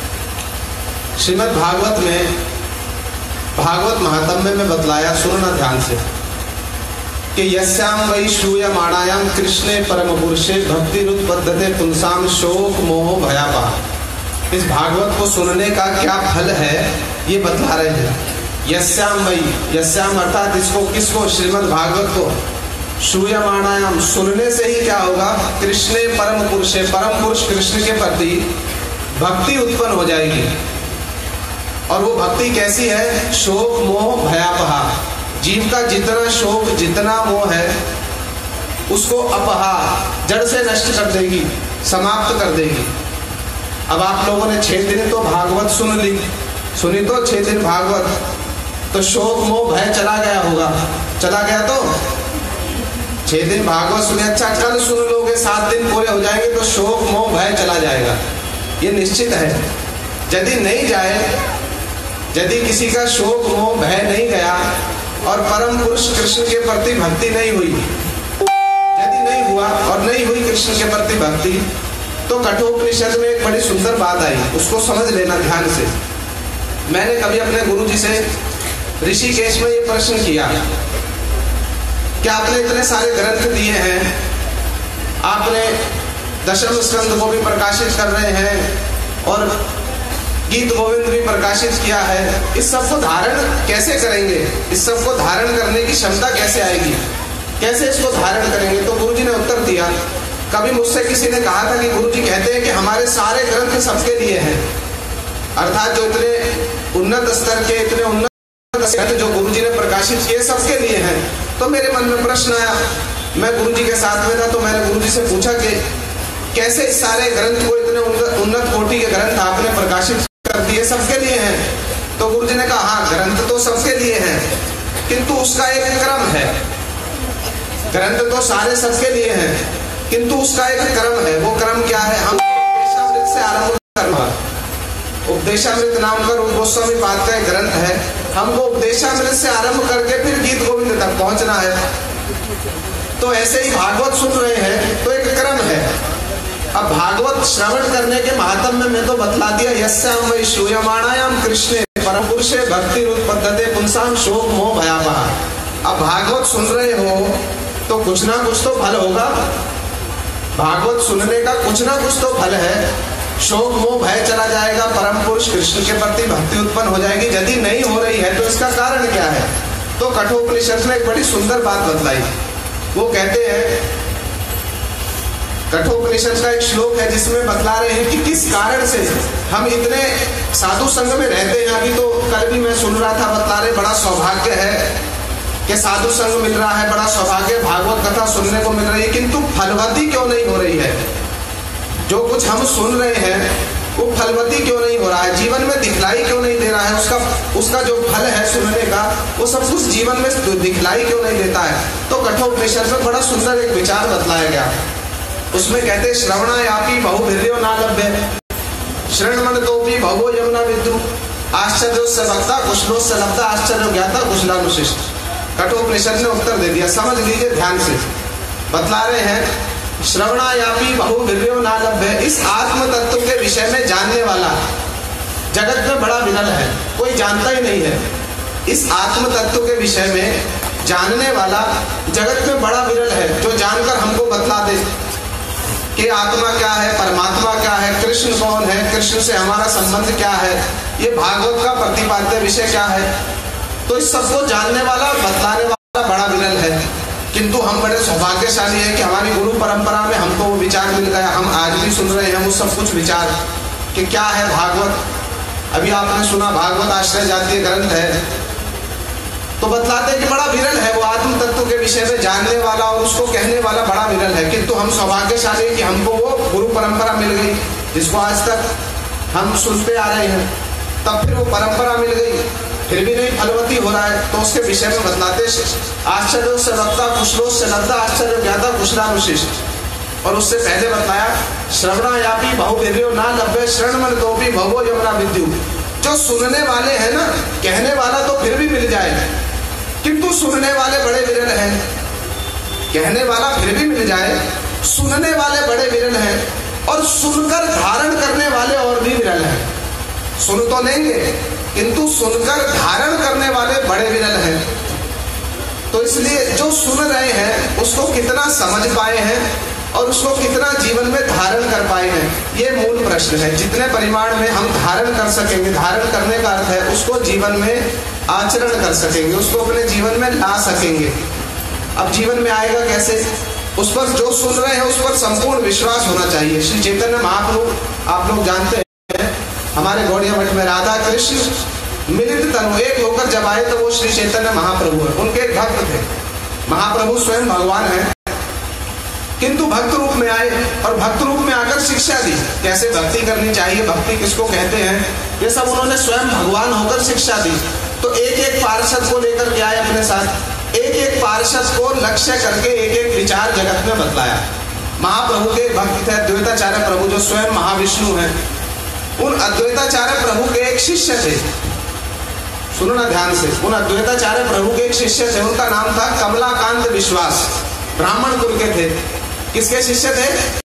श्रीमद् भागवत में, भागवत महात्म्य में बतलाया, सुनना ध्यान से, कि यस्याम वै श्रूयमाणायाम कृष्णे परम पुरुषे भक्तिरुत्पद्यते पुंसाम शोक मोह भयापहा। इस भागवत को सुनने का क्या फल है ये बतला रहे हैं। यस्याम वै, यस्याम अर्थात इसको, किसको? श्रीमद् भागवत को। श्रूयमाणायाम, सुनने से ही क्या होगा? कृष्णे परम पुरुषे, परम पुरुष कृष्ण के प्रति भक्ति उत्पन्न हो जाएगी। और वो भक्ति कैसी है? शोक मोह भयापहा। जीव का जितना शोक, जितना मोह है, उसको अपहा, जड़ से नष्ट कर देगी, समाप्त कर देगी। अब आप लोगों ने छह दिन तो भागवत सुन ली, सुनी तो छह दिन भागवत, तो शोक मोह भय चला गया होगा। चला गया तो छह दिन भागवत सुने, अच्छा कल सुन लोगे, सात दिन पूरे हो जाएंगे तो शोक मोह भय चला जाएगा, ये निश्चित है। यदि नहीं जाए, यदि किसी का शोक मोह भय नहीं गया और परम पुरुष कृष्ण के प्रति भक्ति नहीं हुई, यदि नहीं हुआ और नहीं हुई कृष्ण के प्रति भक्ति, तो कठोपनिषद में एक बड़ी सुंदर बात आई, उसको समझ लेना ध्यान से। मैंने कभी अपने गुरु जी से ऋषिकेश में ये प्रश्न किया कि आपने इतने सारे ग्रंथ दिए हैं, आपने दशम स्कंद को भी प्रकाशित कर रहे हैं और गीत गोविंद भी प्रकाशित किया है, इस सब को धारण कैसे करेंगे? इस सब को धारण करने की क्षमता कैसे आएगी? कैसे इसको धारण करेंगे? तो गुरुजी ने उत्तर दिया, कभी मुझसे किसी ने कहा था कि गुरुजी कहते हैं कि हमारे सारे ग्रंथ सबके लिए हैं, अर्थात जो इतने उन्नत स्तर के, इतने उन्नत ग्रंथ जो गुरुजी ने प्रकाशित किए सबके लिए हैं। तो मेरे मन में प्रश्न आया, मैं गुरुजी के साथ में था, तो मैंने गुरुजी से पूछा कि कैसे इस सारे ग्रंथ को, इतने उन्नत कोटि के ग्रंथ आपने प्रकाशित कर दिए, सबके लिए हैं? तो गुरुजी ने कहा, हाँ ग्रंथ तो सबके लिए हैं, किंतु उसका एक क्रम है। ग्रंथ तो सारे सबके लिए हैं, किंतु उसका एक क्रम है। वो क्रम क्या है? हम उपदेशामृत से आरंभ करना। उपदेशामृत नाम का रूप गोस्वामी पाद का एक ग्रंथ है, हमको उपदेशामृत से आरंभ करके फिर गीत गोविंद तक पहुंचना है। तो ऐसे ही भागवत सुन रहे हैं तो एक क्रम है। अब भागवत श्रवण करने के महात्म्य में तो बतला दिया, यस्याम वै श्रूयमाणायाम कृष्णे परम पुरुषे भक्तिरुत्पद्यते पुंसाम शोक मोह भयापहा। अब भागवत सुन रहे हो तो कुछ ना कुछ तो फल होगा, भागवत सुनने का कुछ ना कुछ तो फल है। शोक मोह भय चला जाएगा, परम पुरुष कृष्ण के प्रति भक्ति उत्पन्न हो जाएगी। यदि नहीं हो रही है तो इसका कारण क्या है? तो कठोपनिषद ने एक बड़ी सुंदर बात बतलाई। वो कहते हैं, कठोपनिषद का एक श्लोक है जिसमें बतला रहे हैं कि किस कारण से हम इतने साधु संग में रहते हैं। अभी तो कल भी मैं सुन रहा था, बतला रहे बड़ा सौभाग्य है कि साधु संग मिल रहा है, बड़ा सौभाग्य, भागवत कथा सुनने को मिल रही है, किंतु फलवती क्यों नहीं हो रही है? जो कुछ हम सुन रहे हैं वो फलवती क्यों नहीं हो रहा है? जीवन में दिखलाई क्यों नहीं दे रहा है? उसका उसका जो फल है सुनने का, वो सब कुछ जीवन में दिखलाई क्यों नहीं देता है? तो कठोपनिषद में बड़ा सुंदर एक विचार बतलाया गया। उसमें कहते, श्रवणायापि बहुभिर्यो न लभ्य श्रवणमन तोपि भवो यमुना विद्रु आश्चर्योस्य वक्ता कुशलोस्य लब्धा आश्चर्यो ज्ञाता कुशलानुशिष्ट। कठोपनिषद ने उत्तर दे दिया, समझ लीजिए ध्यान से। बतला रहे हैं, श्रवणायापि बहुभिर्यो न लभ्य, इस आत्म तत्व के विषय में जानने वाला जगत में बड़ा विरल है, कोई जानता ही नहीं है। इस आत्म तत्व के विषय में जानने वाला जगत में बड़ा विरल है, जो जानकर हमको बतला दे कि आत्मा क्या है, परमात्मा क्या है, कृष्ण कौन है, कृष्ण से हमारा संबंध क्या है, ये भागवत का प्रतिपाद्य विषय क्या है। तो इस सबको जानने वाला, बतलाने वाला बड़ा विरल है। किंतु हम बड़े सौभाग्यशाली हैं कि हमारी गुरु परंपरा में हमको वो विचार मिल गया। हम आज भी सुन रहे हैं वो सब कुछ विचार कि क्या है भागवत। अभी आपने सुना भागवत आश्रय जातीय ग्रंथ है, तो बतलाते हैं कि बड़ा विरल है वो आत्म तत्व के विषय में जानने वाला और उसको कहने वाला बड़ा विरल है। किंतु हम सौभाग्यशाली हैं कि हमको वो गुरु परंपरा मिल गई, जिसको आज तक हम सुनते आ रहे हैं। तब फिर वो परंपरा मिल गई फिर भी नहीं फलवती हो रहा है, तो उसके विषय में बतलाते आश्चर्य से लगता कुशलों से लगता आश्चर्य ज्ञाता कुशलानुशिष्ट। और उससे पहले बताया श्रवणायापी बहुवीर्यो ना लभ्य शरण मन तो भी भवो यमुना विद्यु। जो सुनने वाले हैं ना, कहने वाला तो फिर भी मिल जाए, किंतु सुनने वाले बड़े विरल हैं। कहने वाला फिर भी मिल जाए, सुनने वाले बड़े विरल हैं, और सुनकर धारण करने वाले और भी विरल हैं। सुन तो लेंगे किंतु सुनकर धारण करने वाले बड़े विरल हैं। तो इसलिए जो सुन रहे हैं उसको कितना समझ पाए हैं और उसको कितना जीवन में धारण कर पाए हैं, ये मूल प्रश्न है। जितने परिमाण में हम धारण कर सकेंगे, धारण करने का अर्थ है उसको जीवन में आचरण कर सकेंगे, उसको अपने जीवन में ला सकेंगे। अब जीवन में आएगा कैसे? उस पर जो सुन रहे हैं उस पर संपूर्ण विश्वास होना चाहिए। श्री चैतन्य महाप्रभु आप लोग जानते हैं, हमारे गौड़िया मठ में राधा कृष्ण मिलित तनु एक होकर जब आए तो वो श्री चैतन्य महाप्रभु है। उनके एक भक्त थे, महाप्रभु स्वयं भगवान है, किंतु भक्त रूप में आए और भक्त रूप में आकर शिक्षा दी, कैसे भक्ति करनी चाहिए, भक्ति किसको कहते हैं, ये सब उन्होंने स्वयं भगवान होकर शिक्षा दी। तो एक एक पार्षद को लेकर के आए अपने साथ, एक एक पार्षद को लक्ष्य करके एक एक विचार जगत में बतलाया। महाप्रभु के भक्त थे अद्वैताचार्य प्रभु, जो स्वयं महाविष्णु हैं। उन अद्वैताचार्य प्रभु के एक शिष्य थे, सुनो ना ध्यान से, उन अद्वैताचार्य प्रभु के एक शिष्य थे, उनका नाम था कमलाकांत विश्वास, ब्राह्मण कुल के थे। किसके शिष्य थे?